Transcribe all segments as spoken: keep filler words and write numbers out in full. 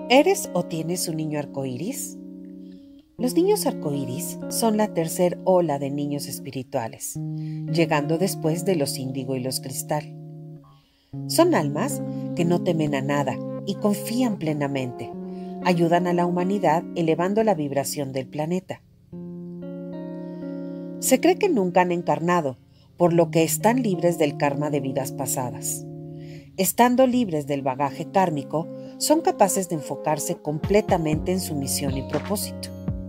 ¿Eres o tienes un niño arcoíris? Los niños arcoíris son la tercer ola de niños espirituales, llegando después de los índigo y los cristal. Son almas que no temen a nada y confían plenamente. Ayudan a la humanidad elevando la vibración del planeta. Se cree que nunca han encarnado, por lo que están libres del karma de vidas pasadas. Estando libres del bagaje kármico, son capaces de enfocarse completamente en su misión y propósito.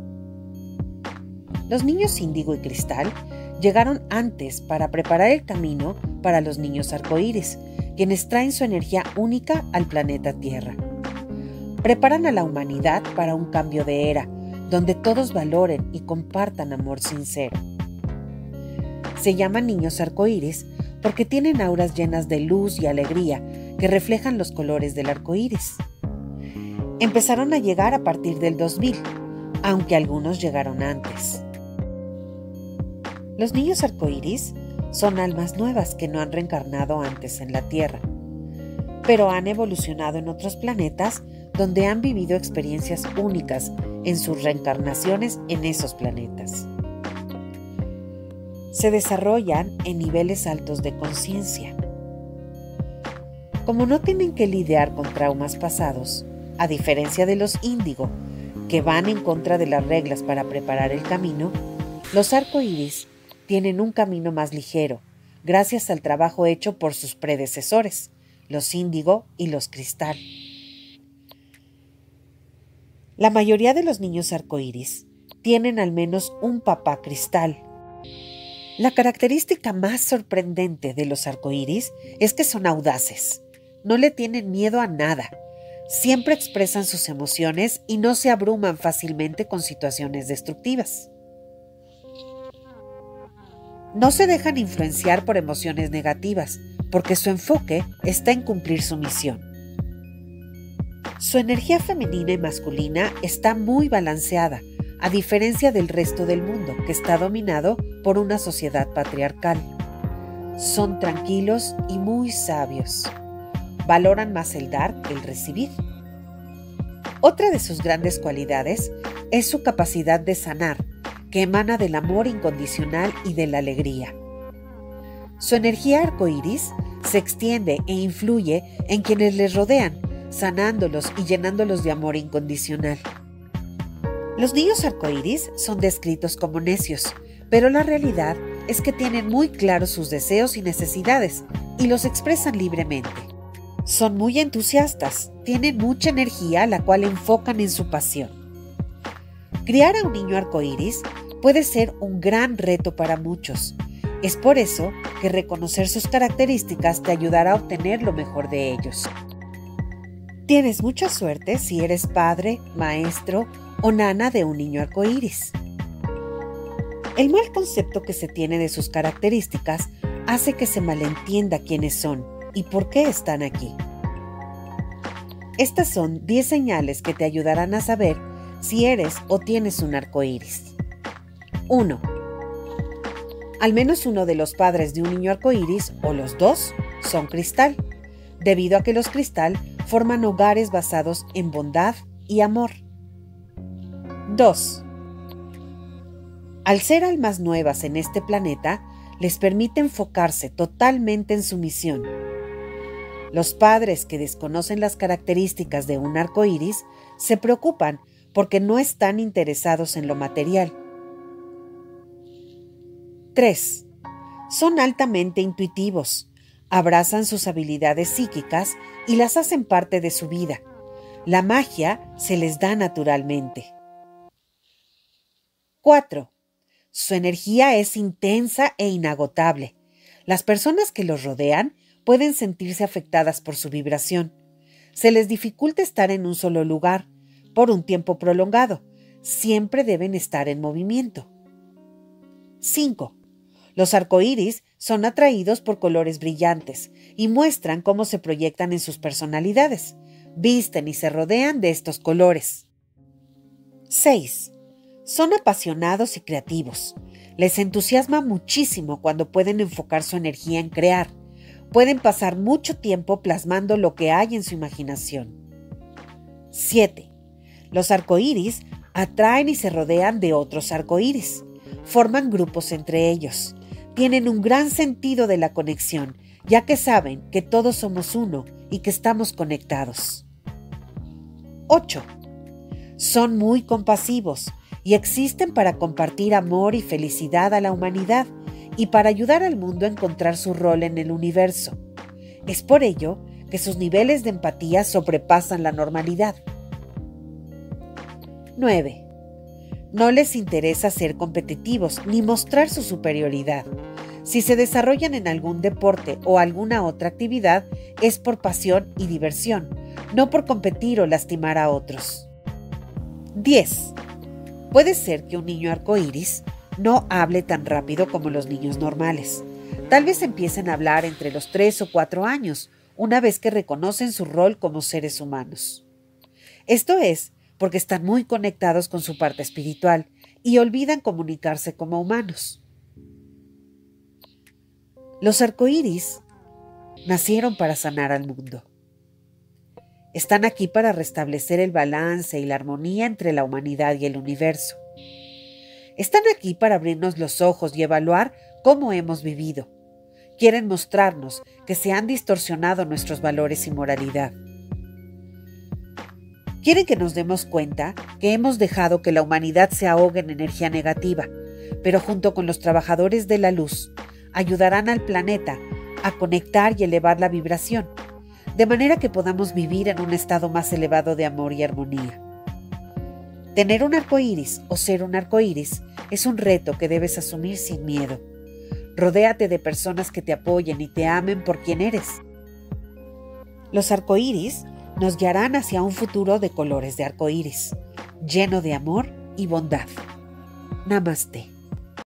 Los niños índigo y cristal llegaron antes para preparar el camino para los niños arcoíris, quienes traen su energía única al planeta Tierra. Preparan a la humanidad para un cambio de era, donde todos valoren y compartan amor sincero. Se llaman niños arcoíris porque tienen auras llenas de luz y alegría que reflejan los colores del arcoíris. Empezaron a llegar a partir del dos mil, aunque algunos llegaron antes. Los niños arcoíris son almas nuevas que no han reencarnado antes en la Tierra, pero han evolucionado en otros planetas donde han vivido experiencias únicas en sus reencarnaciones en esos planetas. Se desarrollan en niveles altos de conciencia. Como no tienen que lidiar con traumas pasados, a diferencia de los índigo, que van en contra de las reglas para preparar el camino, los arcoíris tienen un camino más ligero, gracias al trabajo hecho por sus predecesores, los índigo y los cristal. La mayoría de los niños arcoíris tienen al menos un papá cristal. La característica más sorprendente de los arcoíris es que son audaces. No le tienen miedo a nada. Siempre expresan sus emociones y no se abruman fácilmente con situaciones destructivas. No se dejan influenciar por emociones negativas, porque su enfoque está en cumplir su misión. Su energía femenina y masculina está muy balanceada, a diferencia del resto del mundo, que está dominado por una sociedad patriarcal. Son tranquilos y muy sabios. Valoran más el dar que el recibir. Otra de sus grandes cualidades es su capacidad de sanar, que emana del amor incondicional y de la alegría. Su energía arcoíris se extiende e influye en quienes les rodean, sanándolos y llenándolos de amor incondicional. Los niños arcoíris son descritos como necios, pero la realidad es que tienen muy claros sus deseos y necesidades y los expresan libremente. Son muy entusiastas, tienen mucha energía la cual enfocan en su pasión. Criar a un niño arcoíris puede ser un gran reto para muchos. Es por eso que reconocer sus características te ayudará a obtener lo mejor de ellos. Tienes mucha suerte si eres padre, maestro o nana de un niño arcoíris. El mal concepto que se tiene de sus características hace que se malentienda quiénes son y por qué están aquí. Estas son diez señales que te ayudarán a saber si eres o tienes un arcoíris. uno. Al menos uno de los padres de un niño arcoíris, o los dos, son cristal, debido a que los cristal forman hogares basados en bondad y amor. dos. Al ser almas nuevas en este planeta, les permite enfocarse totalmente en su misión. Los padres que desconocen las características de un arcoíris se preocupan porque no están interesados en lo material. tres. Son altamente intuitivos. Abrazan sus habilidades psíquicas y las hacen parte de su vida. La magia se les da naturalmente. cuatro. Su energía es intensa e inagotable. Las personas que los rodean pueden sentirse afectadas por su vibración. Se les dificulta estar en un solo lugar por un tiempo prolongado. Siempre deben estar en movimiento. cinco. Los arcoíris son atraídos por colores brillantes y muestran cómo se proyectan en sus personalidades. Visten y se rodean de estos colores. seis. Son apasionados y creativos. Les entusiasma muchísimo cuando pueden enfocar su energía en crear. Pueden pasar mucho tiempo plasmando lo que hay en su imaginación. siete. Los arcoíris atraen y se rodean de otros arcoíris. Forman grupos entre ellos. Tienen un gran sentido de la conexión, ya que saben que todos somos uno y que estamos conectados. ocho. Son muy compasivos y existen para compartir amor y felicidad a la humanidad y para ayudar al mundo a encontrar su rol en el universo. Es por ello que sus niveles de empatía sobrepasan la normalidad. nueve. No les interesa ser competitivos ni mostrar su superioridad. Si se desarrollan en algún deporte o alguna otra actividad, es por pasión y diversión, no por competir o lastimar a otros. diez. Puede ser que un niño arcoíris no hable tan rápido como los niños normales. Tal vez empiecen a hablar entre los tres o cuatro años, una vez que reconocen su rol como seres humanos. Esto es porque están muy conectados con su parte espiritual y olvidan comunicarse como humanos. Los arcoíris nacieron para sanar al mundo. Están aquí para restablecer el balance y la armonía entre la humanidad y el universo. Están aquí para abrirnos los ojos y evaluar cómo hemos vivido. Quieren mostrarnos que se han distorsionado nuestros valores y moralidad. Quieren que nos demos cuenta que hemos dejado que la humanidad se ahogue en energía negativa, pero junto con los trabajadores de la luz, ayudarán al planeta a conectar y elevar la vibración, de manera que podamos vivir en un estado más elevado de amor y armonía. Tener un arcoíris o ser un arcoíris es un reto que debes asumir sin miedo. Rodéate de personas que te apoyen y te amen por quien eres. Los arcoíris nos guiarán hacia un futuro de colores de arcoíris, lleno de amor y bondad. Namaste.